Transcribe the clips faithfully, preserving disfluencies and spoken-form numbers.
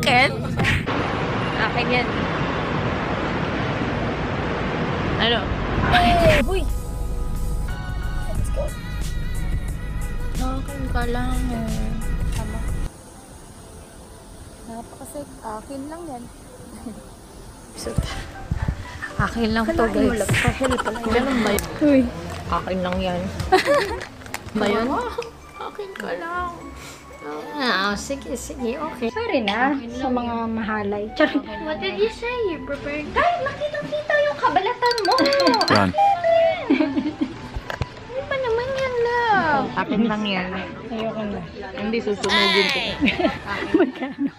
Akin? Akin yan. Ano? Ay, uy! Akin ka lang. Tama. Napakasig. Akin lang yan. Akin lang to, guys. Kahil pala yan. Ganun ba yun? Uy. Akin lang yan. Ba yun? Akin ka lang. Ah, sige, sige, okay. Sorry na sa mga mahalay. Charing. What did you say? You prepared? Guys, nakitang-kita yung kabalatan mo! Run. Ano ba naman yan, love? Akin lang yan. Ayoko na. Hindi susunugin ko. Magkano?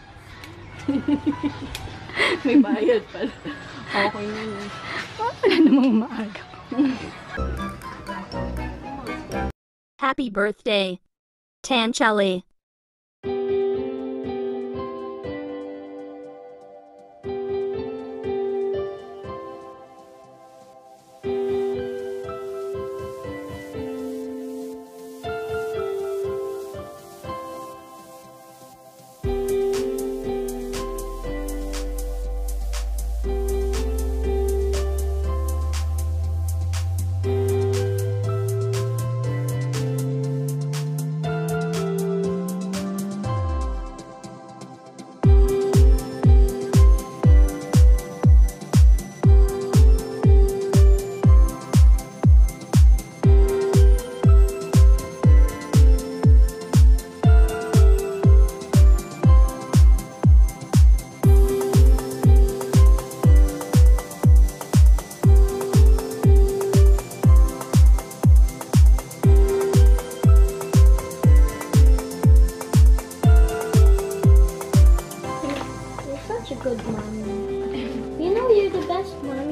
May bayad pala. Okay na yun. Wala namang maaga. Happy birthday, Tanchelli. Good mom. You know you're the best mom.